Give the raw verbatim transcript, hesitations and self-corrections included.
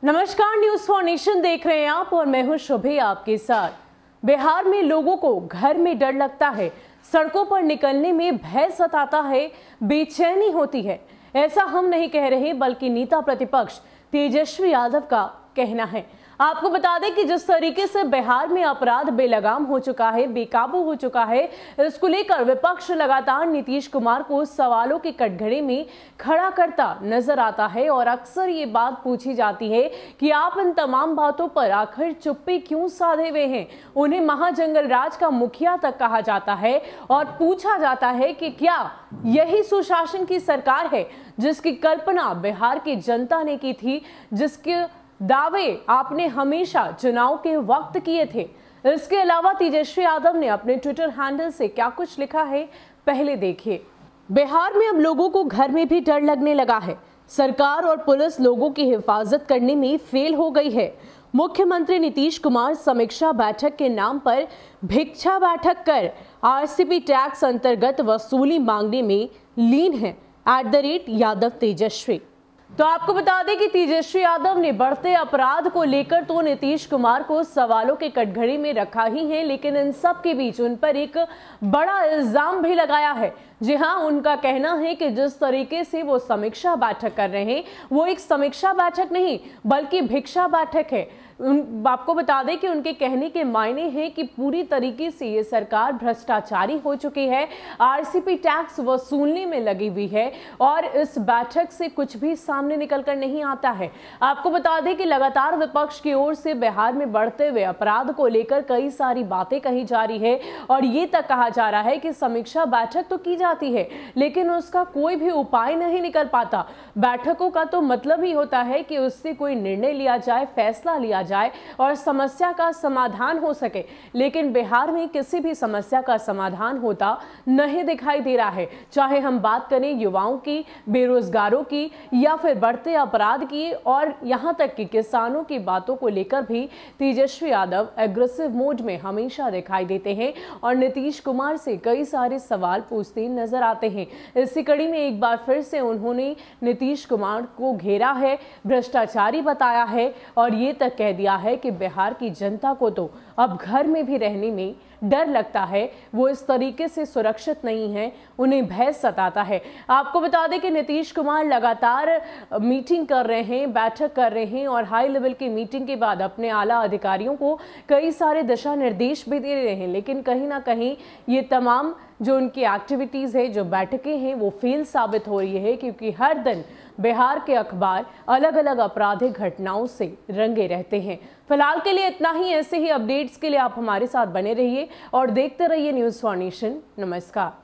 नमस्कार, news for nation देख रहे हैं आप और मैं हूं शुभी आपके साथ। बिहार में लोगों को घर में डर लगता है, सड़कों पर निकलने में भय सताता है, बेचैनी होती है। ऐसा हम नहीं कह रहे बल्कि नेता प्रतिपक्ष तेजस्वी यादव का कहना है। आपको बता दें कि जिस तरीके से बिहार में अपराध बेलगाम हो चुका है, बेकाबू हो चुका है, इसको लेकर विपक्ष लगातार नीतीश कुमार को सवालों के कटघरे में खड़ा करता नजर आता है और अक्सर ये बात पूछी जाती है कि आप इन तमाम बातों पर आखिर चुप्पी क्यों साधे हुए हैं। उन्हें महाजंगल राज का मुखिया तक कहा जाता है और पूछा जाता है कि क्या यही सुशासन की सरकार है जिसकी कल्पना बिहार की जनता ने की थी, जिसके दावे आपने हमेशा चुनाव के वक्त किए थे। इसके अलावा तेजस्वी यादव ने अपने ट्विटर हैंडल से क्या कुछ लिखा है, पहले देखिए। बिहार में अब लोगों को घर में भी डर लगने लगा है। सरकार और पुलिस लोगों की हिफाजत करने में फेल हो गई है। मुख्यमंत्री नीतीश कुमार समीक्षा बैठक के नाम पर भिक्षा बैठक कर आरसीपी टैक्स अंतर्गत वसूली मांगने में लीन है। At the rate Yadav Tejashwi. तो आपको बता दें कि तेजस्वी यादव ने बढ़ते अपराध को लेकर तो नीतीश कुमार को सवालों के कटघरे में रखा ही है, लेकिन इन सब के बीच उन पर एक बड़ा इल्जाम भी लगाया है। जी हां, उनका कहना है कि जिस तरीके से वो समीक्षा बैठक कर रहे हैं वो एक समीक्षा बैठक नहीं बल्कि भिक्षा बैठक है। उन आपको बता दें कि उनके कहने के मायने हैं कि पूरी तरीके से ये सरकार भ्रष्टाचारी हो चुकी है, आरसीपी टैक्स वसूलने में लगी हुई है और इस बैठक से कुछ भी सामने निकलकर नहीं आता है। आपको बता दें कि लगातार विपक्ष की ओर से बिहार में बढ़ते हुए अपराध को लेकर कई सारी बातें कही जा रही है और ये तक कहा जा रहा है कि समीक्षा बैठक तो की जाती है लेकिन उसका कोई भी उपाय नहीं निकल पाता। बैठकों का तो मतलब ही होता है कि उससे कोई निर्णय लिया जाए, फैसला लिया जाए और समस्या का समाधान हो सके, लेकिन बिहार में किसी भी समस्या का समाधान होता नहीं दिखाई दे रहा है। चाहे हम बात करें युवाओं की, बेरोजगारों की या फिर बढ़ते अपराध की और यहां तक कि किसानों की बातों को लेकर भी तेजस्वी यादव एग्रेसिव मोड में हमेशा दिखाई देते हैं और नीतीश कुमार से कई सारे सवाल पूछते नजर आते हैं। इसी कड़ी में एक बार फिर से उन्होंने नीतीश कुमार को घेरा है, भ्रष्टाचारी बताया है और ये तक कह दिया है कि बिहार की जनता को तो अब घर में भी रहने में डर लगता है, वो इस तरीके से सुरक्षित नहीं है, उन्हें भय सताता है। आपको बता दें कि नीतीश कुमार लगातार मीटिंग कर रहे हैं, बैठक कर रहे हैं और हाई लेवल की मीटिंग के बाद अपने आला अधिकारियों को कई सारे दिशा निर्देश भी दे रहे हैं, लेकिन कहीं ना कहीं ये तमाम जो उनकी एक्टिविटीज़ है, जो बैठकें हैं, वो फेल साबित हो रही है क्योंकि हर दिन बिहार के अखबार अलग अलग आपराधिक घटनाओं से रंगे रहते हैं। फिलहाल के लिए इतना ही। ऐसे ही अपडेट्स के लिए आप हमारे साथ बने रहिए और देखते रहिए न्यूज़ फॉर नेशन। नमस्कार।